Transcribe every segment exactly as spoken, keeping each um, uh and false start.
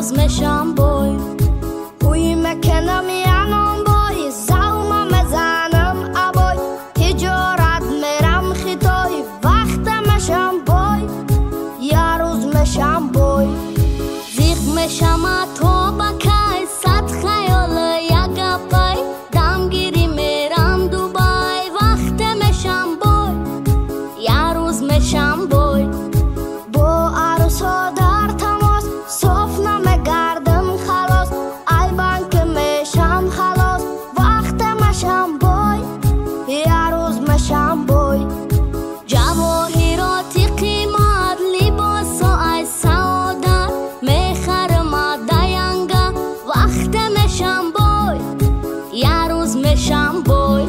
روز مشم بای اوی مکنم یانم بای زومم مزنم ابای تجارت میرم خطای وقت مشم بای یا روز مشم بای زیغ مشم تو بکای صد خیال یک پای دمگیری میرم دوبای وقت مشم بای یا روز مشم بای با عروسا در تماس صاف نمیگردم خلاص ای بانک میشم خلاص وقت مشم بای یا روز مشم بای جواهراتی قیمت لباس ای سعادت میخرم دینگه وقت مشم بای یا روز مشم بای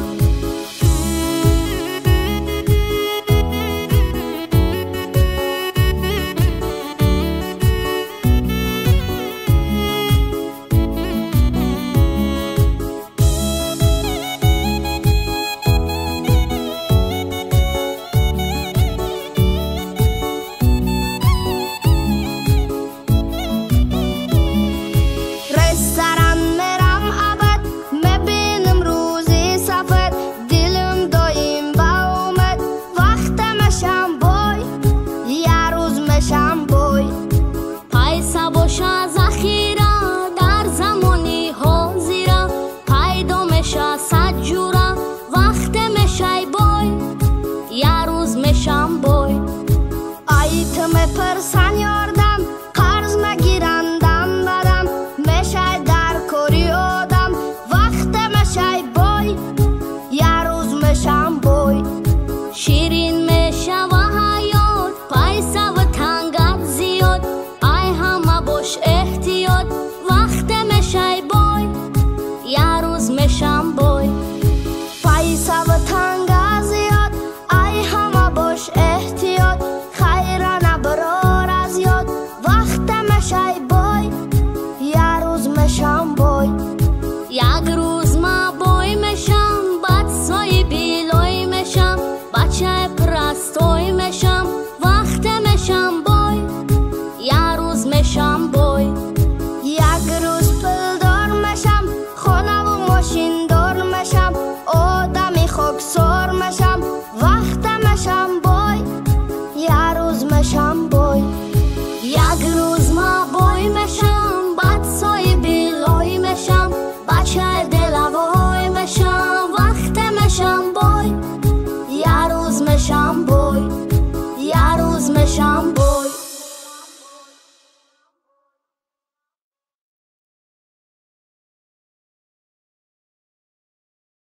شام